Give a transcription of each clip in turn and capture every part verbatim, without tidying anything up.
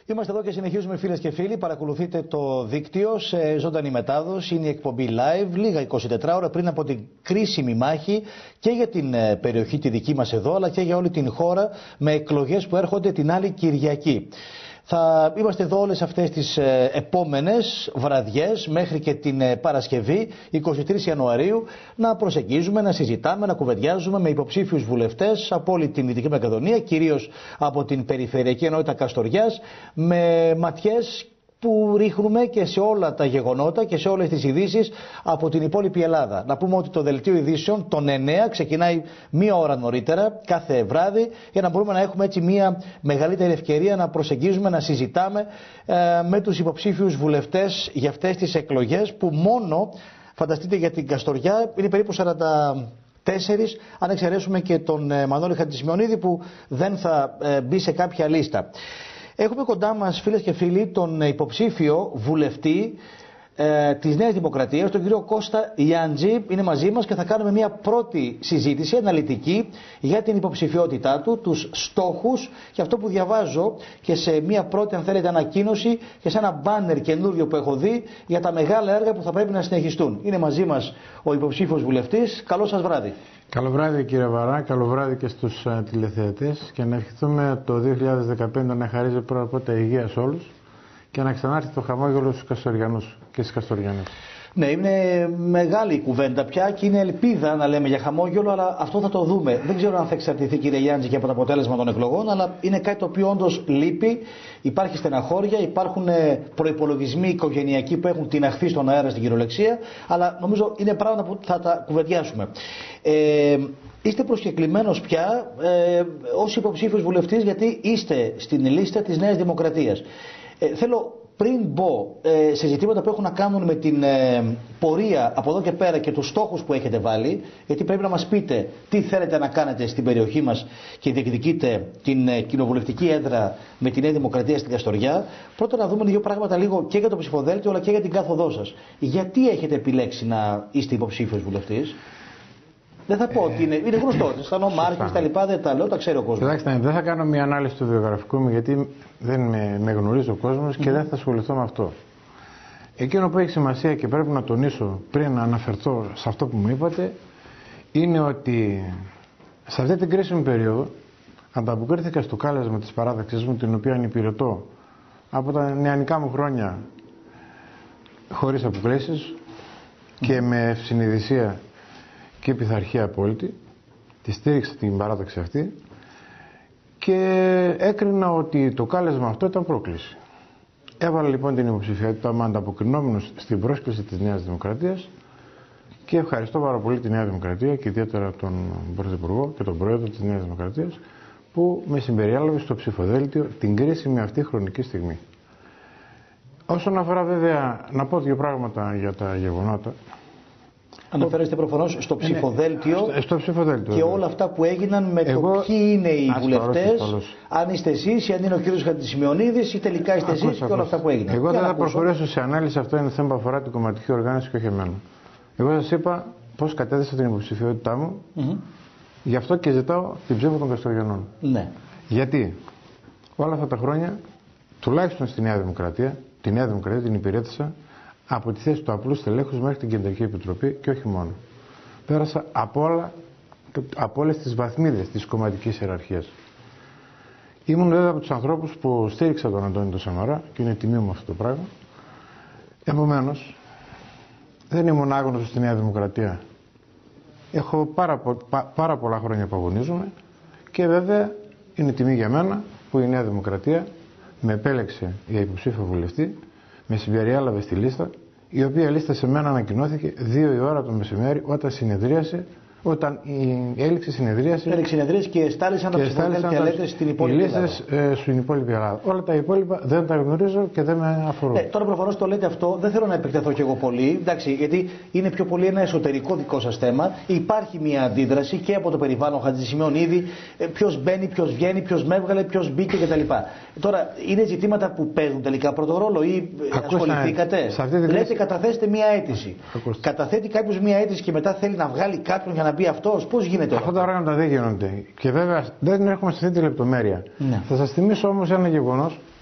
Είμαστε εδώ και συνεχίζουμε, φίλες και φίλοι. Παρακολουθείτε το δίκτυο σε ζωντανή μετάδοση. Είναι η εκπομπή live, λίγα είκοσι τέσσερις ώρα πριν από την κρίσιμη μάχη και για την περιοχή τη δική μας εδώ, αλλά και για όλη την χώρα, με εκλογές που έρχονται την άλλη Κυριακή. Θα είμαστε εδώ όλες αυτές τις επόμενες βραδιές μέχρι και την Παρασκευή, εικοστή τρίτη Ιανουαρίου, να προσεγγίζουμε, να συζητάμε, να κουβεντιάζουμε με υποψήφιους βουλευτές από όλη την Δυτική Μακεδονία, κυρίως από την περιφερειακή ενότητα Καστοριάς, με ματιές που ρίχνουμε και σε όλα τα γεγονότα και σε όλες τις ειδήσεις από την υπόλοιπη Ελλάδα. Να πούμε ότι το δελτίο ειδήσεων των εννέα ξεκινάει μία ώρα νωρίτερα κάθε βράδυ, για να μπορούμε να έχουμε έτσι μία μεγαλύτερη ευκαιρία να προσεγγίζουμε, να συζητάμε ε, με τους υποψήφιους βουλευτές για αυτές τις εκλογές, που μόνο, φανταστείτε, για την Καστοριά είναι περίπου σαράντα τέσσερις, αν εξαιρέσουμε και τον ε, Μανώλη Χατζησημεωνίδη, που δεν θα ε, μπει σε κάποια λίστα. Έχουμε κοντά μας, φίλες και φίλοι, τον υποψήφιο βουλευτή ε, της Νέας Δημοκρατίας, τον κύριο Κώστα Γιάντζη. Είναι μαζί μας και θα κάνουμε μια πρώτη συζήτηση αναλυτική για την υποψηφιότητά του, τους στόχους και αυτό που διαβάζω και σε μια πρώτη, αν θέλετε, ανακοίνωση και σε ένα μπάνερ καινούριο που έχω δει για τα μεγάλα έργα που θα πρέπει να συνεχιστούν. Είναι μαζί μας ο υποψήφιος βουλευτής. Καλό σας βράδυ. Καλό βράδυ, κύριε Βαρά, καλό βράδυ και στους uh, τηλεθεατές, και να ευχηθούμε το δύο χιλιάδες δεκαπέντε να χαρίζει πρώτα απ' όλα υγεία σε όλους και να ξανάρθει το χαμόγελο στους Καστοριανούς και στις Καστοριανές. Ναι, είναι μεγάλη η κουβέντα πια και είναι ελπίδα να λέμε για χαμόγελο, αλλά αυτό θα το δούμε. Δεν ξέρω αν θα εξαρτηθεί, κύριε Γιάντζη, και από το αποτέλεσμα των εκλογών, αλλά είναι κάτι το οποίο όντως λείπει. Υπάρχει στεναχώρια, υπάρχουν προϋπολογισμοί οικογενειακοί που έχουν τιναχθεί στον αέρα στην κυριολεξία, αλλά νομίζω είναι πράγματα που θα τα κουβεντιάσουμε. Ε, Είστε προσκεκλημένος πια ε, ως υποψήφιος βουλευτής, γιατί είστε στην λίστα της Νέας Δημοκρατίας. Ε, θέλω, πριν μπω ε, σε ζητήματα που έχουν να κάνουν με την ε, πορεία από εδώ και πέρα και τους στόχους που έχετε βάλει, γιατί πρέπει να μας πείτε τι θέλετε να κάνετε στην περιοχή μας και διεκδικείτε την ε, κοινοβουλευτική έδρα με τη Νέα Δημοκρατία στην Καστοριά, πρώτα να δούμε δύο πράγματα λίγο και για το ψηφοδέλτιο αλλά και για την κάθοδό σας. Γιατί έχετε επιλέξει να είστε υποψήφιος βουλευτής? Δεν θα πω ότι είναι, είναι γνωστό. Σαν ο Μάρκης, τα λοιπά, δεν τα λέω, τα ξέρει ο κόσμος. Κοιτάξτε, δεν θα κάνω μια ανάλυση του βιογραφικού μου, γιατί δεν με, με γνωρίζει ο κόσμος και mm. δεν θα ασχοληθώ με αυτό. Εκείνο που έχει σημασία και πρέπει να τονίσω πριν να αναφερθώ σε αυτό που μου είπατε, είναι ότι σε αυτή την κρίσιμη περίοδο ανταποκρίθηκα στο κάλεσμα της παράταξης μου, την οποία υπηρετώ από τα νεανικά μου χρόνια χωρίς αποκλήσεις mm. και με συνειδησία και πειθαρχία απόλυτη. Τη στήριξα την παράταξη αυτή και έκρινα ότι το κάλεσμα αυτό ήταν πρόκληση. Έβαλα λοιπόν την υποψηφιότητα μου ανταποκρινόμενος στην πρόσκληση της Νέας Δημοκρατίας και ευχαριστώ πάρα πολύ τη Νέα Δημοκρατία και ιδιαίτερα τον Πρωθυπουργό και τον Πρόεδρο της Νέας Δημοκρατίας που με συμπεριέλαβε στο ψηφοδέλτιο την κρίσιμη αυτή χρονική στιγμή. Όσον αφορά, βέβαια, να πω δύο πράγματα για τα γεγονότα. Αναφέρεστε προφανώς στο ψηφοδέλτιο, στο, στο ψηφοδέλτιο και όλα αυτά που έγιναν με Εγώ... το ποιοι είναι οι βουλευτές, αν είστε εσείς ή αν είναι ο κύριος Χατζησημεωνίδης ή τελικά είστε εσείς και όλα αυτά που έγιναν. Εγώ δεν θα προχωρήσω σε ανάλυση, αυτό είναι θέμα που αφορά την κομματική οργάνωση και όχι εμένα. Εγώ σας είπα πώς κατέθεσα την υποψηφιότητά μου, mm-hmm. γι' αυτό και ζητάω την ψήφο των Καστοριανών. Ναι. Γιατί όλα αυτά τα χρόνια, τουλάχιστον στη Νέα Δημοκρατία, τη Νέα Δημοκρατία την υπηρέτησα από τη θέση του απλού στελέχους μέχρι την Κεντρική Επιτροπή και όχι μόνο. Πέρασα από, όλα, από όλες τις βαθμίδες της κομματικής ιεραρχίας. Ήμουν βέβαια από τους ανθρώπους που στήριξα τον Αντώνη τον Σαμαρά και είναι τιμή μου αυτό το πράγμα. Επομένως, δεν ήμουν άγνωστος στη Νέα Δημοκρατία. Έχω πάρα, πο, πά, πάρα πολλά χρόνια που αγωνίζομαι και βέβαια είναι τιμή για μένα που η Νέα Δημοκρατία με επέλεξε για υποψήφιο βουλευτή, με συμπεριέλαβε στη λίστα, η οποία λίστα σε μένα ανακοινώθηκε δύο η ώρα το μεσημέρι όταν συνεδρίασε, όταν η έληξη συνεδρίασε. Έληξη συνεδρίασε και στάλησαν τα ψηφοδέλτια, λέτε, στην υπόλοιπη Ελλάδα. Ε, στην υπόλοιπη Ελλάδα. Όλα τα υπόλοιπα δεν τα γνωρίζω και δεν με αφορούν. Ε, τώρα προφανώς το λέτε αυτό, δεν θέλω να επεκταθώ κι εγώ πολύ, εντάξει, γιατί είναι πιο πολύ ένα εσωτερικό δικό σας θέμα. Υπάρχει μια αντίδραση και από το περιβάλλον Χατζησημεωνίδη, ποιος μπαίνει, ποιος βγαίνει, ποιος με έβγαλε, ποιος μπήκε κτλ. Τώρα, είναι ζητήματα που παίζουν τελικά πρώτο ρόλο ή Ακούστε, ασχοληθήκατε. Λέτε, λύση... καταθέστε μια αίτηση. Ακούστε. Καταθέτει κάποιος μια αίτηση και μετά θέλει να βγάλει κάποιον για να μπει αυτός. Πώς γίνεται αυτό? Αυτά τα πράγματα δεν γίνονται. Και βέβαια δεν έρχομαι σε αυτή τη λεπτομέρεια. Ναι. Θα σας θυμίσω όμως ένα γεγονός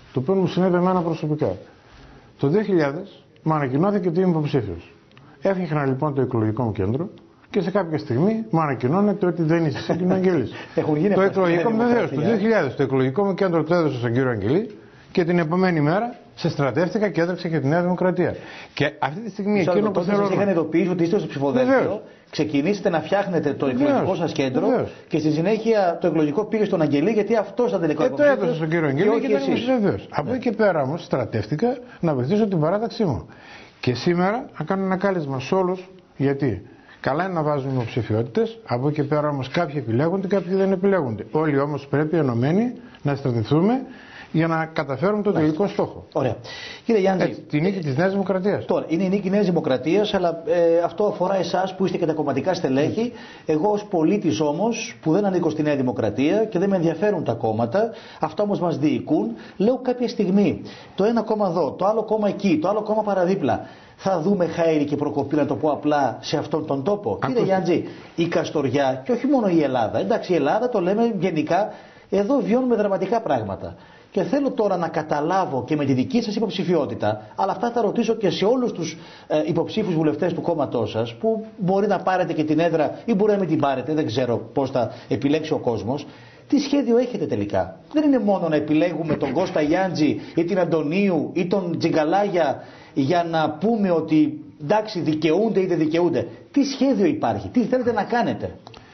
το οποίο μου συνέβη εμένα προσωπικά. Το δύο χιλιάδες μου ανακοινώθηκε ότι είμαι υποψήφιος. Έφτιαχνα λοιπόν το εκλογικό μου κέντρο και σε κάποια στιγμή μου ανακοινώνεται ότι δεν είσαι εσύ, κύριο Αγγελής. Το εκλογικό μου, βεβαίως, το δύο χιλιάδες το εκλογικό μου κέντρο το έδωσα στον κύριο Αγγελή και την επομένη μέρα σε στρατεύτηκα και έδραξα και τη Νέα Δημοκρατία. Και αυτή τη στιγμή Μισό εκείνο που θέλω. Σας είχαν ειδοποιήσει ότι είστε στο ψηφοδέλτιο, ξεκινήσετε να φτιάχνετε το εκλογικό σας κέντρο Βεβαίως. Και στη συνέχεια το εκλογικό πήγε στον Αγγελή γιατί αυτό ήταν τελικό υποψήφιος. Ε, το έδωσα στον κύριο Αγγελή και, και ήταν υποψήφιος. Ναι. Από εκεί και πέρα όμως στρατεύτηκα να βοηθήσω την παράταξή μου. Και σήμερα να κάνω ένα κάλεσμα σε όλους, γιατί καλά είναι να βάζουν υποψηφιότητες, από εκεί και πέρα όμως κάποιοι επιλέγονται, κάποιοι δεν επιλέγονται. Όλοι όμως πρέπει ενωμένοι να στρατευτούμε για να καταφέρουμε τον τελικό στόχο. Ωραία. Κύριε Γιάννη, έτσι, τη νίκη της Νέας Δημοκρατίας. Τώρα, είναι η νίκη Νέας Δημοκρατίας, αλλά ε, αυτό αφορά εσάς που είστε και τα κομματικά στελέχη. Mm. Εγώ ως πολίτης όμως, που δεν ανήκω στη Νέα Δημοκρατία και δεν με ενδιαφέρουν τα κόμματα, αυτά όμως μας διοικούν, λέω κάποια στιγμή το ένα κόμμα εδώ, το άλλο κόμμα εκεί, το άλλο κόμμα παραδίπλα. Θα δούμε χαέρι και προκοπή, να το πω απλά, σε αυτόν τον τόπο. Ακούστε. Κύριε Γιάννη, η Καστοριά και όχι μόνο η Ελλάδα. Εντάξει, η Ελλάδα το λέμε γενικά, εδώ βιώνουμε δραματικά πράγματα. Και θέλω τώρα να καταλάβω και με τη δική σας υποψηφιότητα, αλλά αυτά θα ρωτήσω και σε όλους τους ε, υποψήφιους βουλευτές του κόμματός σας, που μπορεί να πάρετε και την έδρα ή μπορεί να μην την πάρετε, δεν ξέρω πώς θα επιλέξει ο κόσμος. Τι σχέδιο έχετε τελικά? Δεν είναι μόνο να επιλέγουμε τον Κώστα Γιάντζη ή την Αντωνίου ή τον Τζιγκαλάγια για να πούμε ότι εντάξει δικαιούνται ή δεν δικαιούνται. Τι σχέδιο υπάρχει, τι θέλετε να κάνετε?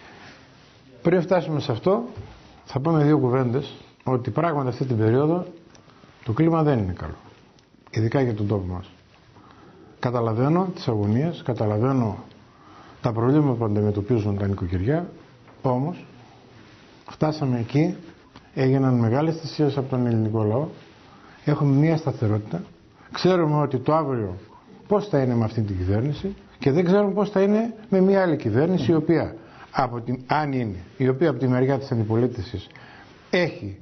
Πριν φτάσουμε σε αυτό, θα πούμε δύο κουβέντες. Ότι πράγματι αυτή την περίοδο το κλίμα δεν είναι καλό. Ειδικά για τον τόπο μας. Καταλαβαίνω τις αγωνίες, καταλαβαίνω τα προβλήματα που αντιμετωπίζουν τα νοικοκυριά, όμως φτάσαμε εκεί, έγιναν μεγάλες θυσίες από τον ελληνικό λαό, έχουμε μία σταθερότητα, ξέρουμε ότι το αύριο πώς θα είναι με αυτή την κυβέρνηση και δεν ξέρουμε πώς θα είναι με μία άλλη κυβέρνηση, η οποία, από την, αν είναι, η οποία από τη μεριά της αντιπολίτευσης έχει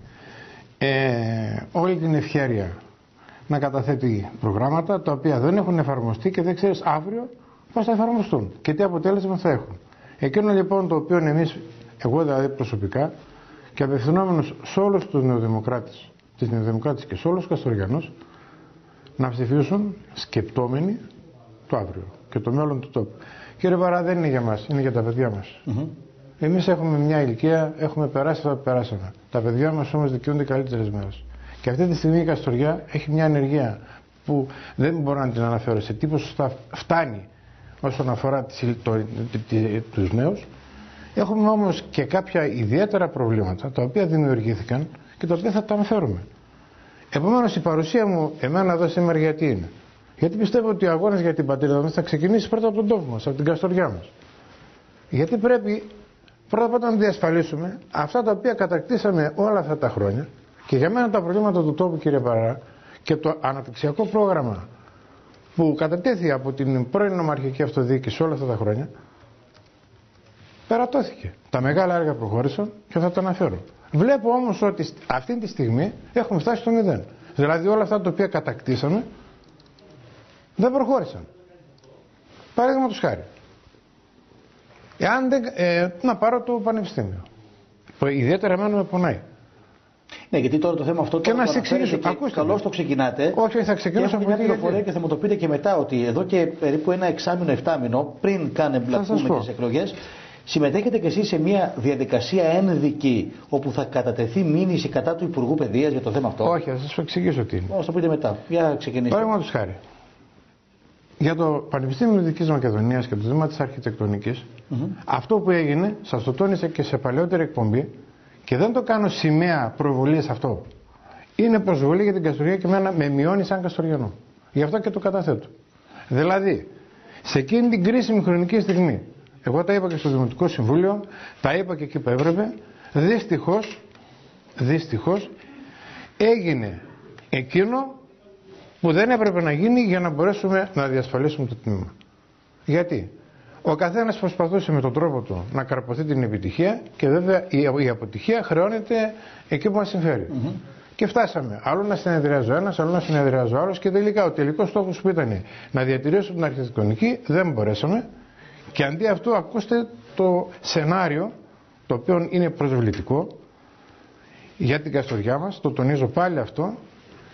Ε, όλη την ευχέρεια να καταθέτει προγράμματα τα οποία δεν έχουν εφαρμοστεί και δεν ξέρεις αύριο πώς θα εφαρμοστούν και τι αποτέλεσμα θα έχουν. Εκείνο λοιπόν το οποίο εμείς, εγώ δηλαδή προσωπικά και απευθυνόμενος σε όλους τους νεοδημοκράτες, τις νεοδημοκράτες και σε όλους τους Καστοριανούς, να ψηφίσουν σκεπτόμενοι το αύριο και το μέλλον του τόπου. Κύριε Παρά, δεν είναι για μας, είναι για τα παιδιά μας. Mm-hmm. Εμείς έχουμε μια ηλικία, έχουμε περάσει αυτά που περάσαμε. Τα παιδιά μας όμως δικαιούνται καλύτερες μέρες. Και αυτή τη στιγμή η Καστοριά έχει μια ανεργία που δεν μπορώ να την αναφέρω σε τι ποσοστά φτάνει όσον αφορά τις, το, το, το, τους νέους. Έχουμε όμως και κάποια ιδιαίτερα προβλήματα τα οποία δημιουργήθηκαν και τα οποία θα τα αναφέρουμε. Επομένως η παρουσία μου εμένα εδώ σήμερα γιατί είναι? Γιατί πιστεύω ότι ο αγώνας για την πατρίδα μας θα ξεκινήσει πρώτα από τον τόπο μας, από την Καστοριά μας. Γιατί πρέπει πρώτα απ' όλα να διασφαλίσουμε αυτά τα οποία κατακτήσαμε όλα αυτά τα χρόνια και για μένα τα προβλήματα του τόπου, κύριε Παρά, και το αναπτυξιακό πρόγραμμα που κατατέθη από την πρώην νομαρχική αυτοδιοίκηση όλα αυτά τα χρόνια περατώθηκε. Τα μεγάλα έργα προχώρησαν και θα τα αναφέρω. Βλέπω όμως ότι αυτή τη στιγμή έχουμε φτάσει στο μηδέν. Δηλαδή όλα αυτά τα οποία κατακτήσαμε δεν προχώρησαν. Παραδείγματος χάρη. Εάν δεν, ε, να πάρω το πανεπιστήμιο. Το ιδιαίτερα εμένα με πονάει. Ναι, γιατί τώρα το θέμα αυτό και το να σε εξηγήσω. Καλώς το ξεκινάτε. Όχι, θα ξεκινήσω από μια πληροφορία και θα μου το πείτε και μετά ότι εδώ και περίπου ένα εξάμηνο, εφτάμηνο πριν καν εμπλακούμε τις εκλογές, συμμετέχετε και εσείς σε μια διαδικασία ένδικη όπου θα κατατεθεί μήνυση κατά του Υπουργού Παιδείας για το θέμα αυτό? Όχι, θα σας εξηγήσω τι είναι. Θα το πείτε μετά. Για ξεκινήστε. Παραδείγματος χάρη. Για το Πανεπιστήμιο Δυτικής Μακεδονίας και το Δήμα της Αρχιτεκτονικής, mm-hmm. αυτό που έγινε, σας το τόνισα και σε παλαιότερη εκπομπή και δεν το κάνω σημαία προβολή σε αυτό. Είναι προσβολή για την Καστοριά και εμένα με μειώνει σαν Καστοριανό. Γι' αυτό και το καταθέτω. Δηλαδή, σε εκείνη την κρίσιμη χρονική στιγμή, εγώ τα είπα και στο Δημοτικό Συμβούλιο, τα είπα και εκεί που έπρεπε, δυστυχώς, δυστυχώς έγινε εκείνο που δεν έπρεπε να γίνει για να μπορέσουμε να διασφαλίσουμε το τμήμα. Γιατί? Ο καθένας προσπαθούσε με τον τρόπο του να καρποθεί την επιτυχία και βέβαια η αποτυχία χρεώνεται εκεί που μας συμφέρει. Mm-hmm. Και φτάσαμε. Άλλο να συνεδριάζει ο ένας, άλλο να συνεδριάζει ο άλλος και τελικά ο τελικός στόχος που ήταν να διατηρήσουμε την αρχιτεκτονική δεν μπορέσαμε και αντί αυτού ακούστε το σενάριο το οποίο είναι προσβλητικό για την Καστοριά μας, το τονίζω πάλι αυτό,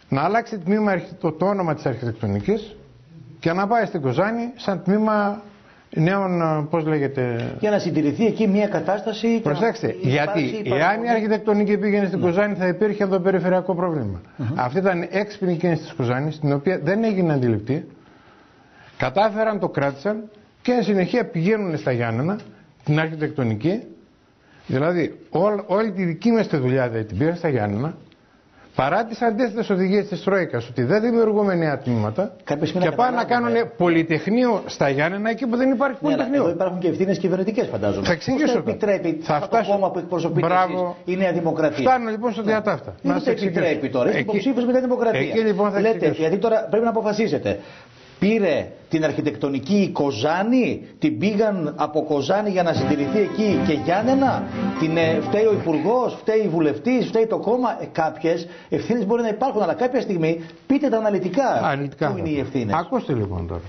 να αλλάξει τμήμα, το, το όνομα της αρχιτεκτονικής και να πάει στην Κοζάνη σαν τμήμα νέων, πώς λέγεται... Για να συντηρηθεί εκεί μια κατάσταση... Προσέξτε, να... γιατί εάν η αρχιτεκτονική πήγαινε στην ναι. Κοζάνη θα υπήρχε εδώ περιφερειακό πρόβλημα. Mm-hmm. Αυτή ήταν έξυπνη κίνηση της Κοζάνης, την οποία δεν έγινε αντιληπτή. Κατάφεραν, το κράτησαν και εν συνεχεία πηγαίνουν στα Γιάννενα, την αρχιτεκτονική. Δηλαδή, ό, όλη τη δική μας τη δουλειά δηλαδή, την πήγαν στα Γιάννενα, παρά τις αντίθετες οδηγίες της Τρόικας ότι δεν δημιουργούμε νέα τμήματα και πάνε να κάνουν πολυτεχνείο στα Γιάννενα εκεί που δεν υπάρχει ναι, πολυτεχνείο. Εδώ υπάρχουν και ευθύνες κυβερνητικές, φαντάζομαι. Θα εξηγήσω. Πώς το επιτρέπει θα αυτό το κόμμα που εκπροσωπείτε εσείς, η Νέα Δημοκρατία? Φτάνω λοιπόν στο διατάφτα. Δεν το επιτρέπει τώρα. Είστε υποψήφιος με την Δημοκρατία. Εκεί λοιπόν θα λέτε, γιατί τώρα πρέπει να αποφασίσετε. Πήρε την αρχιτεκτονική η Κοζάνη, την πήγαν από Κοζάνη για να συντηρηθεί εκεί και Γιάννενα, την ε, φταίει ο Υπουργός, φταίει η Βουλευτής, φταίει το κόμμα. Ε, κάποιες ευθύνες μπορεί να υπάρχουν, αλλά κάποια στιγμή πείτε τα αναλυτικά. Αναλυτικά. Πού είναι οι ευθύνες? Ακούστε λοιπόν τώρα.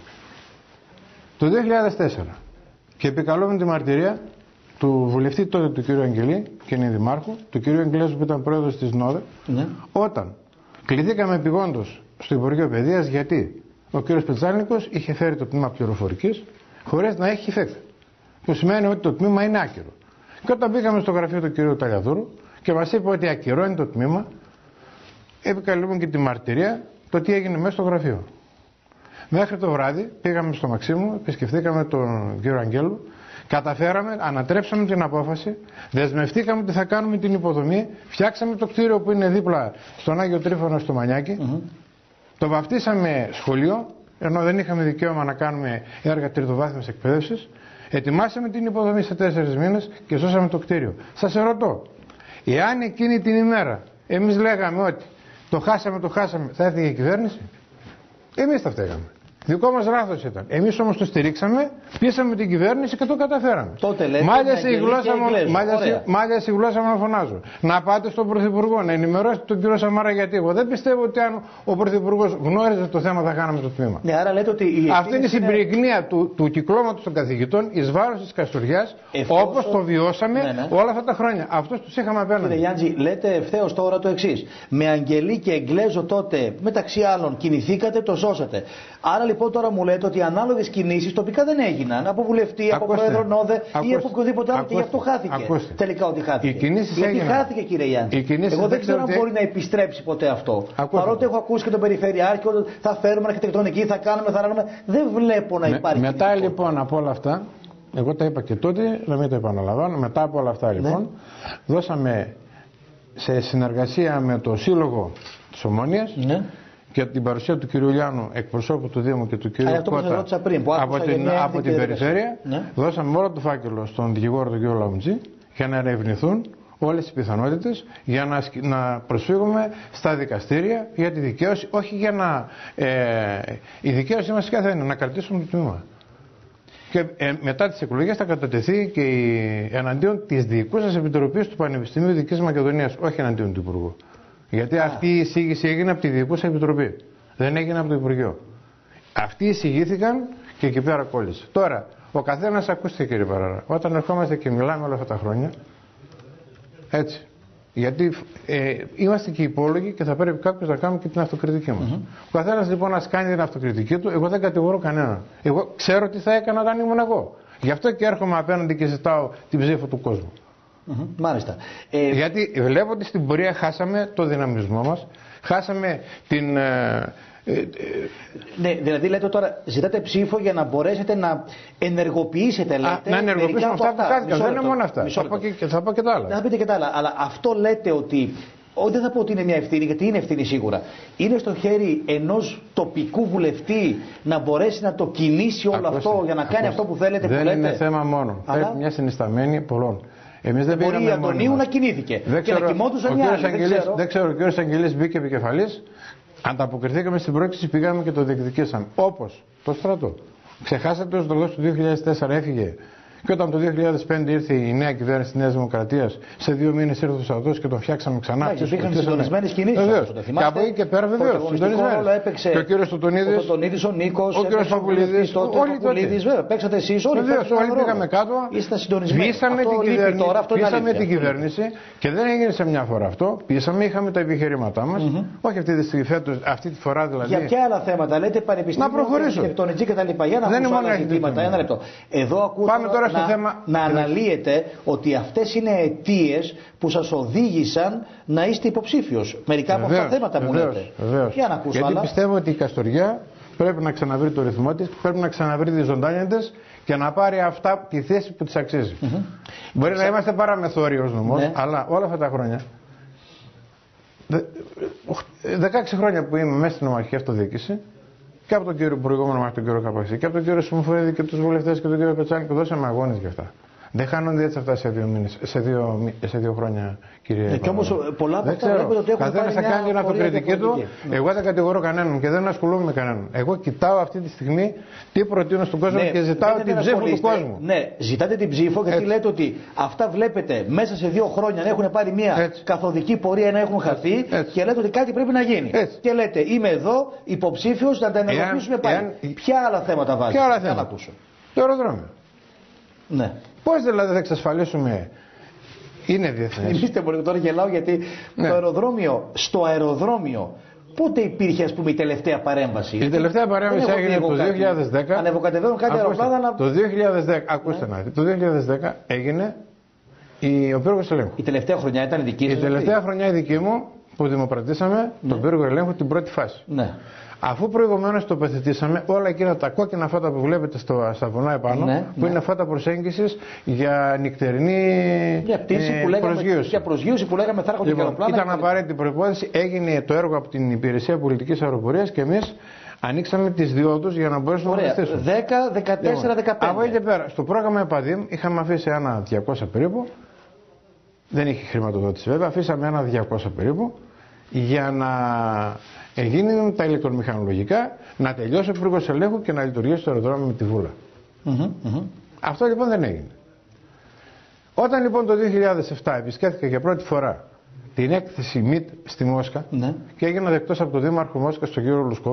Το δύο χιλιάδες τέσσερα και επικαλούμε τη μαρτυρία του βουλευτή τότε του κ. Αγγελή και είναι δημάρχου, του κ. Αγγελέζου που ήταν πρόεδρος της ΝΟΔΕ, ναι. Όταν κληθήκαμε επειγόντως στο Υπουργείο Παιδείας γιατί ο κ. Πετσάλικος είχε φέρει το τμήμα πληροφορικής χωρίς να έχει φέκτη. Που σημαίνει ότι το τμήμα είναι άκυρο. Και όταν πήγαμε στο γραφείο του κ. Ταλιαδούρου και μας είπε ότι ακυρώνει το τμήμα, επικαλούμε και τη μαρτυρία το τι έγινε μέσα στο γραφείο. Μέχρι το βράδυ πήγαμε στο Μαξίμου, επισκεφθήκαμε τον κ. Αγγέλου, καταφέραμε, ανατρέψαμε την απόφαση, δεσμευτήκαμε ότι θα κάνουμε την υποδομή, φτιάξαμε το κτίριο που είναι δίπλα στον Άγιο Τρίφωνο στο Μανιάκι. Mm-hmm. Το βαφτίσαμε σχολείο, ενώ δεν είχαμε δικαίωμα να κάνουμε έργα τριτοβάθμιας εκπαίδευσης. Ετοιμάσαμε την υποδομή σε τέσσερις μήνες και σώσαμε το κτίριο. Σας ερωτώ, εάν εκείνη την ημέρα εμείς λέγαμε ότι το χάσαμε, το χάσαμε, θα έφυγε η κυβέρνηση? Εμείς τα φταίγαμε. Δικό μας λάθος ήταν. Εμείς όμως το στηρίξαμε, πείσαμε την κυβέρνηση και το καταφέραμε. Τότε λέτε, μάλιασε η γλώσσα μου, μάλιασε η γλώσσα μου να φωνάζω. Να πάτε στον Πρωθυπουργό, να ενημερώσετε τον κύριο Σαμάρα, γιατί εγώ δεν πιστεύω ότι αν ο Πρωθυπουργός γνώριζε το θέμα θα κάναμε το τμήμα. Ναι, άρα λέτε ότι η αυτή είναι η συμπυρικνία είναι... του, του κυκλώματος των καθηγητών εις βάρος της Καστοριάς, Εφόσον... όπως το βιώσαμε ναι, ναι. όλα αυτά τα χρόνια. Αυτούς τους είχαμε απέναντι. Κύριε Γιάντζη, λέτε ευθέως τώρα το εξής. Με Αγγελή και Εγγλέζο τότε, μεταξύ άλλων, κινηθήκατε, το σώσατε. Άρα λοιπόν τώρα μου λέτε ότι οι ανάλογες κινήσεις τοπικά δεν έγιναν από βουλευτή, από πρόεδρο ΝΟΔΕ ή από οποιοδήποτε άλλο και γι' αυτό χάθηκε. Ακούστε. Τελικά ότι χάθηκε. Γιατί έγιναν. χάθηκε, κύριε Γιάννη. Εγώ δεν ξέρω αν ότι... μπορεί να επιστρέψει ποτέ αυτό. Ακούστε. Παρότι έχω ακούσει και τον Περιφερειάρχη ότι θα φέρουμε αρχιτεκτονική, θα κάνουμε, θα ράνουμε. Δεν βλέπω να υπάρχει. Με, μετά λοιπόν από όλα αυτά, εγώ τα είπα και τότε, να μην το επαναλαμβάνω, μετά από όλα αυτά λοιπόν, ναι. δώσαμε σε συνεργασία με το Σύλλογο της Ομόνοιας. Ναι. Και την παρουσία του κ. Λιάνου, εκπροσώπου του Δήμου και του κ. Κώτα πριν, από την, από την περιφέρεια, ναι. δώσαμε όλο το φάκελο στον δικηγόρο τον κ. Λαουμτζή για να ερευνηθούν όλες οι πιθανότητες για να, να προσφύγουμε στα δικαστήρια για τη δικαίωση, όχι για να... Ε, η δικαίωση μας κάθε είναι να κρατήσουμε το τμήμα. Και ε, μετά τις εκλογές θα κατατεθεί και η, εναντίον της διοικούσας επιτροπής του Πανεπιστημίου Δυτικής Μακεδονίας, όχι εναντίον του Υπουργού. Γιατί Α. αυτή η εισήγηση έγινε από τη Διοικούσα Επιτροπή. Δεν έγινε από το Υπουργείο. Αυτοί εισηγήθηκαν και εκεί πέρα κόλλησε. Τώρα, ο καθένας, ακούστε κύριε Παράρα, όταν ερχόμαστε και μιλάμε όλα αυτά τα χρόνια, έτσι. Γιατί ε, είμαστε και υπόλογοι και θα πρέπει κάποιος να κάνουμε και την αυτοκριτική μας. Mm-hmm. Ο καθένας λοιπόν να κάνει την αυτοκριτική του, εγώ δεν κατηγορώ κανέναν. Εγώ ξέρω τι θα έκανα όταν ήμουν εγώ. Γι' αυτό και έρχομαι απέναντι και ζητάω την ψήφο του κόσμου. Mm-hmm. Μάλιστα. Ε... Γιατί βλέπω ότι στην πορεία χάσαμε το δυναμισμό μας, χάσαμε την... Ε, ε, ε... Ναι, δηλαδή λέτε τώρα ζητάτε ψήφο για να μπορέσετε να ενεργοποιήσετε, λέτε. Α, να ενεργοποιήσουμε αυτά που χάθηκαν. Δεν είναι μόνο αυτά. Θα πω, και, θα πω και τα άλλα. Θα πείτε και τα άλλα. Αλλά αυτό λέτε ότι... Όχι, δεν θα πω ότι είναι μια ευθύνη, γιατί είναι ευθύνη σίγουρα. Είναι στο χέρι ενός τοπικού βουλευτή να μπορέσει να το κινήσει όλο ακούστε, αυτό για να κάνει ακούστε. αυτό που θέλετε. Δεν που λέτε. είναι θέμα μόνο. Αλλά... Πρέπει μια συνισταμένη πολλών. Εμείς δεν μπορεί η Αντωνίου να κινήθηκε. Δεν και ξέρω, να κοιμόντουσαν οι άλλοι. Δεν ξέρω. δεν ξέρω, ο κ. Αγγελής μπήκε επικεφαλής. Ανταποκριθήκαμε στην πρόκληση, πήγαμε και το διεκδικήσαμε. Όπως το στρατό. Ξεχάσατε ότι ο στρατός του δύο χιλιάδες τέσσερα έφυγε Και όταν το δύο χιλιάδες πέντε ήρθε η νέα κυβέρνηση της Νέας Δημοκρατίας, σε δύο μήνες ήρθε ο στρατός και τον φτιάξαμε ξανά. Ναι, υπήρχαν συντονισμένες κινήσεις. Και από εκεί και πέρα βεβαίως. Και ο κύριος Τωτονίδης, ο Νίκος, ο κύριος Παπουλίδης, όλοι τότε. Βέβαια, παίξατε εσείς όλοι. Βεβαίως, όλοι πήγαμε κάτω. Πείσαμε την κυβέρνηση, πείσαμε την κυβέρνηση και δεν έγινε σε μια φορά αυτό. Πείσαμε, είχαμε τα επιχειρήματά μας. Όχι αυτή τη στιγμή, αυτή τη φορά δηλαδή. Για ποια άλλα θέματα, λέτε πανεπιστήμιο, αρχιτεκτονική κτλ. Για να ακούσω άλλα ζητήματα. Ένα λεπτό. Εδώ ακούω να, θέμα... να αναλύετε ότι αυτές είναι αιτίες που σας οδήγησαν να είστε υποψήφιος. Μερικά από αυτά τα θέματα μου λέτε. Βεβαίως. Για να ακούσω. Γιατί άλλα. πιστεύω ότι η Καστοριά πρέπει να ξαναβρει το ρυθμό της, πρέπει να ξαναβρει τις ζωντάνιες και να πάρει αυτά τη θέση που της αξίζει. Mm-hmm. Μπορεί Ξα... να είμαστε παραμεθόριος νομός, ναι. αλλά όλα αυτά τα χρόνια, δεκαέξι χρόνια που είμαι μέσα στην ομαρχική αυτοδιοίκηση, και από τον κύριο προηγούμενο μέχρι τον κύριο Καπαξή και από τον κύριο Σιμωφορίδη και τους βουλευτές και τον κύριο Πετσάνη που δώσαμε αγώνες για αυτά. Δεν χάνονται έτσι αυτά σε δύο, μήνες, σε δύο, σε δύο χρόνια, κύριε Παπαδόπουλο. Και όμως πολλά από αυτά βλέπετε ότι έχουν καθένας θα κάνει την αυτοκριτική του. Ναι. Εγώ δεν κατηγορώ κανέναν και δεν ασχολούμαι με κανέναν. Εγώ κοιτάω αυτή τη στιγμή τι προτείνω στον κόσμο, ναι, και ζητάω την ψήφο του κόσμου. Ναι, ζητάτε την ψήφο γιατί λέτε ότι αυτά βλέπετε μέσα σε δύο χρόνια να έχουν πάρει μια έτσι. καθοδική πορεία, να έχουν χαθεί έτσι. και λέτε ότι κάτι πρέπει να γίνει. Έτσι. Και λέτε είμαι εδώ υποψήφιος να τα ενεργοποιήσουμε πάλι. Εάν... Ποια άλλα θέματα βάζετε? Ποια άλλα θέματα? Το αεροδρόμιο. Ναι. Πώς δηλαδή θα εξασφαλίσουμε, είναι διεθνές. Μιλήστε πολύ, τώρα γελάω γιατί ναι. το αεροδρόμιο, στο αεροδρόμιο, πότε υπήρχε ας πούμε η τελευταία παρέμβαση? Η τελευταία παρέμβαση έγινε το δύο χιλιάδες δέκα. Ανεβοκατεβαίνουν κάτι αεροπλάνα να... Το δύο χιλιάδες δέκα, ακούστε ναι. να δείτε, το δύο χιλιάδες δέκα έγινε η, ο πύργος ελέγχου. Η τελευταία χρονιά ήταν η δική σας? Η τελευταία χρονιά η δική μου που δημοπρατήσαμε ναι. τον πύργο ελέγχου την πρώτη φάση. Ναι. Αφού προηγουμένως τοποθετήσαμε όλα εκείνα τα κόκκινα φώτα που βλέπετε στο, στα βουνά επάνω, ναι, που ναι. είναι φώτα προσέγγισης για νυχτερινή για πτήση που λέγαμε, προσγείωση. Για προσγείωση που λέγαμε θα έρχονται λοιπόν, ήταν και... απαραίτητη προϋπόθεση, έγινε το έργο από την Υπηρεσία Πολιτικής Αεροπορίας και εμείς ανοίξαμε τις διόδους για να μπορέσουμε να στήσουμε. δέκα, δεκατέσσερα, δεκαπέντε. Από εκεί και πέρα, στο πρόγραμμα ΕΠΑΔΗΜ είχαμε αφήσει ένα διακόσια περίπου, δεν είχε χρηματοδότηση βέβαια, αφήσαμε ένα διακόσια περίπου για να γίνουν τα ηλεκτρομηχανολογικά, να τελειώσει ο πύργος ελέγχου και να λειτουργήσει το αεροδρόμιο με τη βούλα. Mm-hmm, mm-hmm. Αυτό λοιπόν δεν έγινε. Όταν λοιπόν το δύο χιλιάδες επτά επισκέφθηκα για πρώτη φορά την έκθεση ΜΙΤ στη Μόσχα mm-hmm. και έγινα δεκτός από τον Δήμαρχο Μόσχας, τον κύριο Λουσκόφ,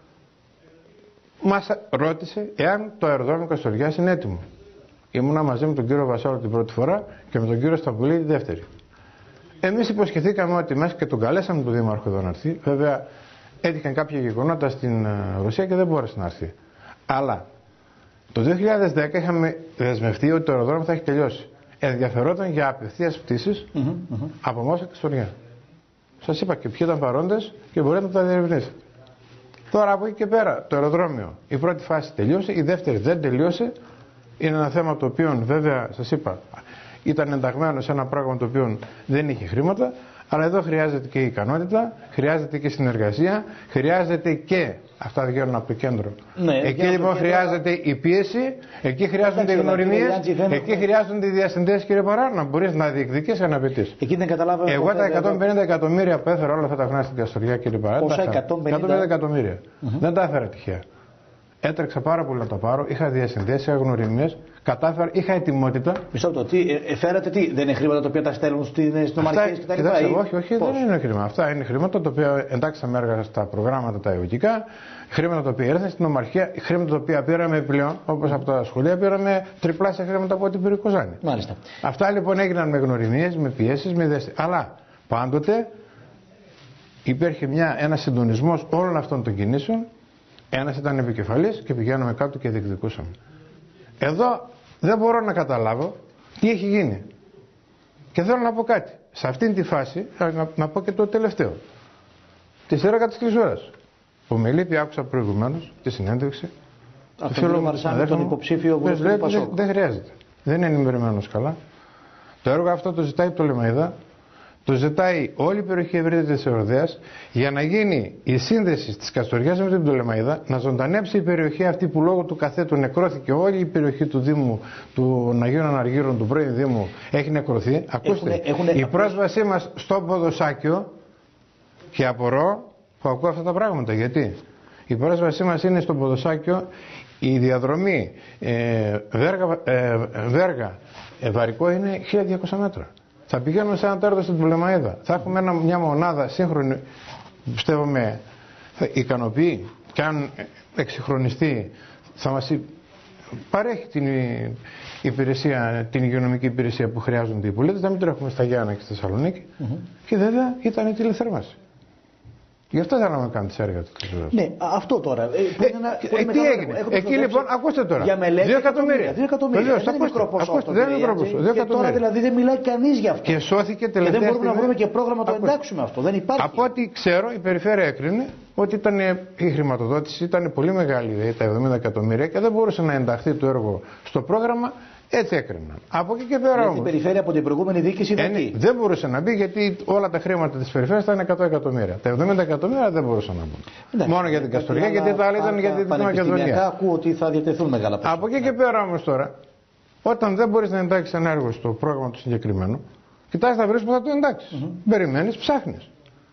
μας ρώτησε εάν το αεροδρόμιο Καστοριάς είναι έτοιμο. Ήμουνα μαζί με τον κύριο Βασάρο την πρώτη φορά και με τον κύριο Σταμπουλή τη δεύτερη. Εμείς υποσχεθήκαμε ότι μέσα και τον καλέσαμε τον Δήμαρχο εδώ να έρθει. Βέβαια έτυχαν κάποια γεγονότα στην Ρωσία και δεν μπόρεσε να έρθει. Αλλά το δύο χιλιάδες δέκα είχαμε δεσμευτεί ότι το αεροδρόμιο θα έχει τελειώσει. Ενδιαφερόταν για απευθείας πτήσεις mm-hmm, mm-hmm. από Μόσχα και Στοριά. Σας είπα και ποιοι ήταν παρόντες και μπορείτε να τα διερευνήσετε. Τώρα από εκεί και πέρα το αεροδρόμιο, η πρώτη φάση τελείωσε, η δεύτερη δεν τελείωσε. Είναι ένα θέμα το οποίο βέβαια σας είπα ήταν ενταγμένο σε ένα πράγμα το οποίο δεν είχε χρήματα, αλλά εδώ χρειάζεται και η ικανότητα, χρειάζεται και η συνεργασία, χρειάζεται και αυτά βγαίνουν από το κέντρο. Ναι, εκεί λοιπόν χρειάζεται η πίεση, εκεί χρειάζονται οι γνωριμίες, εκεί χρειάζονται οι διασυνδέσεις, κύριε Παρά, να μπορείς να διεκδικείς και να πετύχεις. Εγώ τα εκατόν πενήντα εκατομμύρια που έφερα όλα αυτά τα χρόνια στην Καστοριά, κύριε Παρά, πόσα εκατόν πενήντα εκατομμύρια. Mm-hmm. Δεν τα έφερα τυχαία. Έτρεξα πάρα πολύ να τα πάρω, είχα διασυνδέσεις, είχα γνωριμίες, κατάφερα, είχα ετοιμότητα. Μισό λεπτό, τι, ε, φέρατε τι, δεν είναι χρήματα τα οποία τα στέλνουν στις νομαρχίες κτλ. Όχι, όχι, πώς? Δεν είναι χρήματα. Αυτά είναι χρήματα τα οποία εντάξαμε έργα στα προγράμματα τα εωτικά, χρήματα τα οποία ήρθαν στην νομαρχία, χρήματα τα οποία πήραμε πλέον, όπως από τα σχολεία, πήραμε τριπλάσια χρήματα από την Πυρικοζάνη. Μάλιστα. Αυτά λοιπόν έγιναν με γνωριμίες, με πιέσεις, με δέσεις. Αλλά πάντοτε υπήρχε μια, ένα συντονισμός όλων αυτών των κινήσεων. Ένας ήταν επικεφαλής και πηγαίναμε κάτω και διεκδικούσαμε. Εδώ δεν μπορώ να καταλάβω τι έχει γίνει. Και θέλω να πω κάτι. Σε αυτήν τη φάση, να, να πω και το τελευταίο. Τη έργα της Κλεισούρας. Που με λείπει, άκουσα προηγουμένως τη συνέντευξη. Αυτό το Μαρσάνη, τον υποψήφιο βουλευτή του Πασόκ. Δεν χρειάζεται. Δεν είναι ενημερωμένος καλά. Το έργο αυτό το ζητάει το Λεμαϊδά. Το ζητάει όλη η περιοχή ευρύτερη της Ορδέας για να γίνει η σύνδεση της Καστοριάς με την Πτολεμαϊδά, να ζωντανέψει η περιοχή αυτή που λόγω του καθέτου νεκρώθηκε όλη η περιοχή του Δήμου, του Αγίων Αναργύρων, του πρώην Δήμου, έχει νεκρωθεί. Ακούστε, έχουνε, έχουνε... η πρόσβασή μας στο Ποδοσάκιο, και απορώ που ακούω αυτά τα πράγματα. Γιατί η πρόσβασή μας είναι στο Ποδοσάκιο, η διαδρομή ε, Βέργα, ε, Βέργα ε, Βαρικό είναι χίλια διακόσια μέτρα. Θα πηγαίνουμε σε ένα τέρδο στην Πτολεμαΐδα. Θα έχουμε ένα, μια μονάδα σύγχρονη, πιστεύω με θα ικανοποιεί, και αν εξυγχρονιστεί θα μας παρέχει την υπηρεσία, την υγειονομική υπηρεσία που χρειάζονται οι πολίτες. Να μην τρέχουμε στα Γιάννα και στη Θεσσαλονίκη. Mm-hmm. Και βέβαια ήταν η τηλεθέρμανση. Γι' αυτό θέλαμε να κάνουμε τις έργα του. Ναι, αυτό τώρα. Ε, ε, ένα, ε, τι έγινε. Εκεί λοιπόν, ακούστε τώρα. Για μελέτη, δύο εκατομμύρια. Δύο εκατομμύρια. Βεβαίως, δεν είναι μικρό ποσό. Ακούστε, δεν είναι μικρό ποσό. Και τώρα δηλαδή δεν μιλάει κανείς γι' αυτό. Και σώθηκε τελευταία. Και δεν μπορούμε στιγμή... να βρούμε και πρόγραμμα να το εντάξουμε αυτό. Δεν υπάρχει. Από ό,τι ξέρω, η περιφέρεια έκρινε ότι ήταν, η χρηματοδότηση ήταν πολύ μεγάλη, δηλαδή τα εβδομήντα εκατομμύρια, και δεν μπορούσε να ενταχθεί το έργο στο πρόγραμμα. Έτσι έκριναν. Από εκεί και πέρα όμως. Η περιφέρεια από την προηγούμενη διοίκηση δεν, ε, δεν μπορούσε να μπει, γιατί όλα τα χρήματα της περιφέρειας ήταν εκατό εκατομμύρια. Τα εβδομήντα εκατομμύρια δεν μπορούσαν να μπουν. Εντάξει, μόνο για την Καστοριά, γιατί τα άλλα ήταν για την Μακεδονία. Ακούω ότι θα διατεθούν μεγάλα ποσά. Από εκεί και πέρα όμως τώρα, όταν δεν μπορείς να εντάξεις ένα έργο στο πρόγραμμα του συγκεκριμένου, κοιτάς να βρεις που θα το εντάξεις. Mm-hmm. Περιμένεις, ψάχνεις.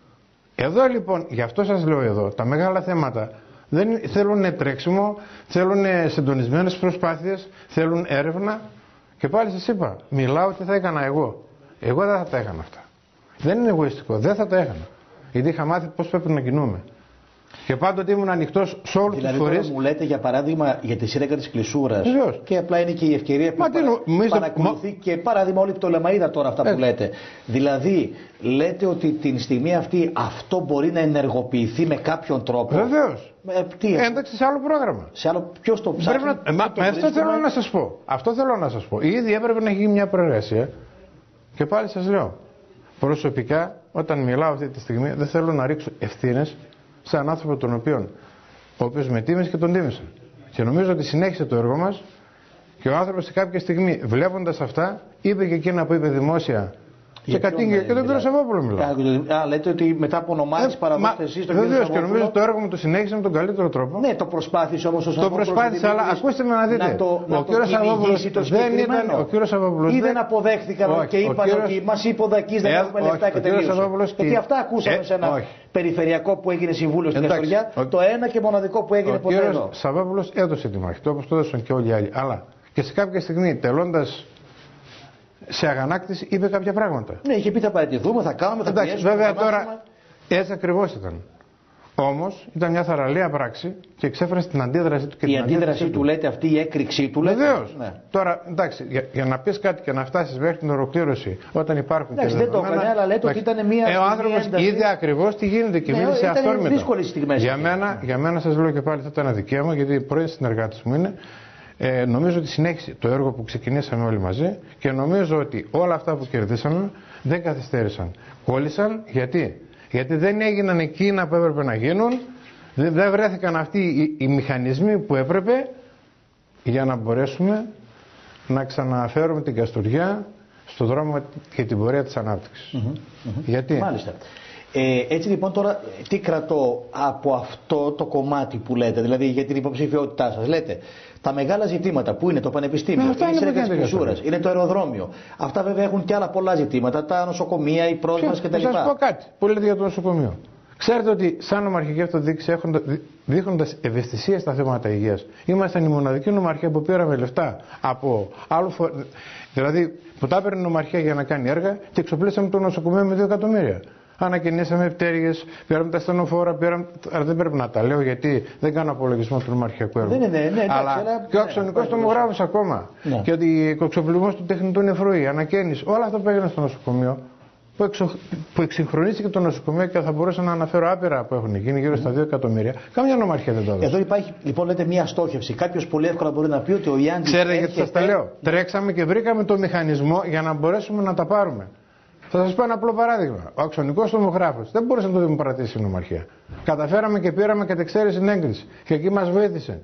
Εδώ λοιπόν, γι' αυτό σας λέω εδώ, τα μεγάλα θέματα δεν θέλουν τρέξιμο, θέλουν συντονισμένες προσπάθειες, θέλουν έρευνα. Και πάλι σας είπα, μιλάω τι θα έκανα εγώ. Εγώ δεν θα τα έκανα αυτά. Δεν είναι εγωιστικό, δεν θα τα έκανα. Γιατί είχα μάθει πώς πρέπει να κινούμε. Και πάντοτε ήμουν ανοιχτός σε όλους δηλαδή, τους φορείς. Δηλαδή, μου λέτε για παράδειγμα για τη σύραγγα της Κλεισούρας. Βεβαίως. Και απλά είναι και η ευκαιρία που Μα, παρα... παρακολουθεί μα... και παράδειγμα όλη η Πτολεμαΐδα τώρα αυτά Έτσι. που λέτε. Δηλαδή, λέτε ότι την στιγμή αυτή αυτό μπορεί να ενεργοποιηθεί με κάποιον τρόπο. Βεβαίως. Ε, τι, ένταξη σε άλλο πρόγραμμα. Σε άλλο, ποιος το ψάχνει. Να... Ε, μα, το αυτό θέλω να σας πω. Αυτό θέλω να σας πω. Ήδη έπρεπε να γίνει μια προεργασία. Και πάλι σας λέω. Προσωπικά, όταν μιλάω αυτή τη στιγμή, δεν θέλω να ρίξω ευθύνες σε έναν άνθρωπο τον οποίο, ο οποίος με τίμησε και τον τίμησε. Και νομίζω ότι συνέχισε το έργο μας, και ο άνθρωπος σε κάποια στιγμή, βλέποντας αυτά, είπε και εκείνα που είπε δημόσια. Και κατήγγειλε και τον κύριο Σαββόπουλο μιλάω. Α, λέτε ότι μετά από ονομάσεις ε, παραδώσετε εσείς τον κύριο Σαββόπουλο. Βεβαίως, και νομίζω ότι το έργο μου το συνέχισε με τον καλύτερο τρόπο. Ναι, το προσπάθησε όμως ο Σαββόπουλος. Το προσπάθησε, αλλά ακούστε με να δείτε. Να το, ο κύριος Σαββόπουλος δεν ήταν. Ο κύριος Σαββόπουλος ή δεν αποδέχθηκαν και είπαν κύριος... ότι μας είπε ο Δακής δεν έχουμε λεφτά και τελείωσε. Γιατί αυτά ακούσαμε σε ένα περιφερειακό που έγινε συμβούλιο στην Καστοριά. Το ένα και μοναδικό που έγινε ποτέ εδώ. Ο κύριος Σαββόπουλος έδωσε τη μάχη, όπως το έδωσαν και όλοι οι άλλοι. Αλλά και σε κάποια στιγμή, τελώντας σε αγανάκτηση, είπε κάποια πράγματα. Ναι, είχε πει θα παραιτηθούμε, θα κάνουμε, θα Εντάξει, πιέσουμε, βέβαια θα τώρα έτσι ακριβώς ήταν. Όμως ήταν μια θαραλέα πράξη και εξέφρασε την αντίδρασή του. Και η την αντίδρασή, αντίδρασή του, λέτε, αυτή η έκρηξή του, λέτε. Βεβαίως. Ναι. Τώρα, εντάξει, για, για να πεις κάτι και να φτάσεις μέχρι την ολοκλήρωση, όταν υπάρχουν εντάξει, και δεν το έκανε, αλλά λέτε ότι ήταν μια. Ε, ο άνθρωπος είδε ακριβώς τι γίνεται και ναι, μίλησε αυθόρμητα. Δύσκολες στιγμές. Για μένα, για μένα σας λέω και πάλι, θα ήταν αδικαίωμα, γιατί πρώην συνεργάτης μου είναι. Ε, νομίζω ότι συνέχισε το έργο που ξεκινήσαμε όλοι μαζί, και νομίζω ότι όλα αυτά που κερδίσαμε δεν καθυστέρησαν. Κόλλησαν γιατί, γιατί δεν έγιναν εκείνα που έπρεπε να γίνουν, δεν, δεν βρέθηκαν αυτοί οι, οι μηχανισμοί που έπρεπε για να μπορέσουμε να ξαναφέρουμε την Καστοριά στον δρόμο και την πορεία της ανάπτυξης. Mm-hmm, mm-hmm. Γιατί? Μάλιστα. Ε, έτσι λοιπόν τώρα τι κρατώ από αυτό το κομμάτι που λέτε, δηλαδή για την υποψηφιότητά σας. Λέτε τα μεγάλα ζητήματα που είναι το πανεπιστήμιο, είναι η σύραγγα της Κλεισούρας, είναι το αεροδρόμιο. Αυτά βέβαια έχουν και άλλα πολλά ζητήματα, τα νοσοκομεία, η πρόσβαση κτλ. Θα σας πω κάτι που λέτε για το νοσοκομείο. Ξέρετε ότι σαν νομαρχική αυτοδιοίκηση, δείχνοντας ευαισθησία στα θέματα υγείας, ήμασταν η μοναδική νομαρχία που πήραμε λεφτά από άλλο φο... δηλαδή που τα έπαιρνε η νομαρχία για να κάνει έργα και εξοπλίσαμε το νοσοκομείο με δύο εκατομμύρια. Ανακαινήσαμε πτέρυγες, πήραμε τα στενοφόρα, πήραμε... αλλά δεν πρέπει να τα λέω γιατί δεν κάνω απολογισμό του νομαρχιακού έργου. Ναι, ναι, ναι, ναι, αλλά ναι, και ο αξονικός ναι, τομογράφος ναι. ακόμα. Ναι. Και ότι ο εξοπλισμός του τεχνητού νεφρού, η ανακαίνιση, όλα αυτά που έγιναν στο νοσοκομείο, που, εξο... που εξυγχρονίστηκε το νοσοκομείο, και θα μπορούσα να αναφέρω άπειρα που έχουν γίνει, γύρω στα δύο εκατομμύρια. Καμιά νομαρχία δεν το έδωσε. Εδώ υπάρχει λοιπόν, λέτε, μια στόχευση. Κάποιος πολύ εύκολα μπορεί να πει ότι ο Ιάννης. Ξέρετε γιατί σας τα λέω. Τρέξαμε και βρήκαμε το μηχανισμό για να μπορέσουμε να τα πάρουμε. Θα σας πω ένα απλό παράδειγμα. Ο αξονικός τομογράφος δεν μπορούσε να το δημοπρατήσει η νομαρχία. Καταφέραμε και πήραμε κατεξαίρεση έγκριση. Και εκεί μας βοήθησε.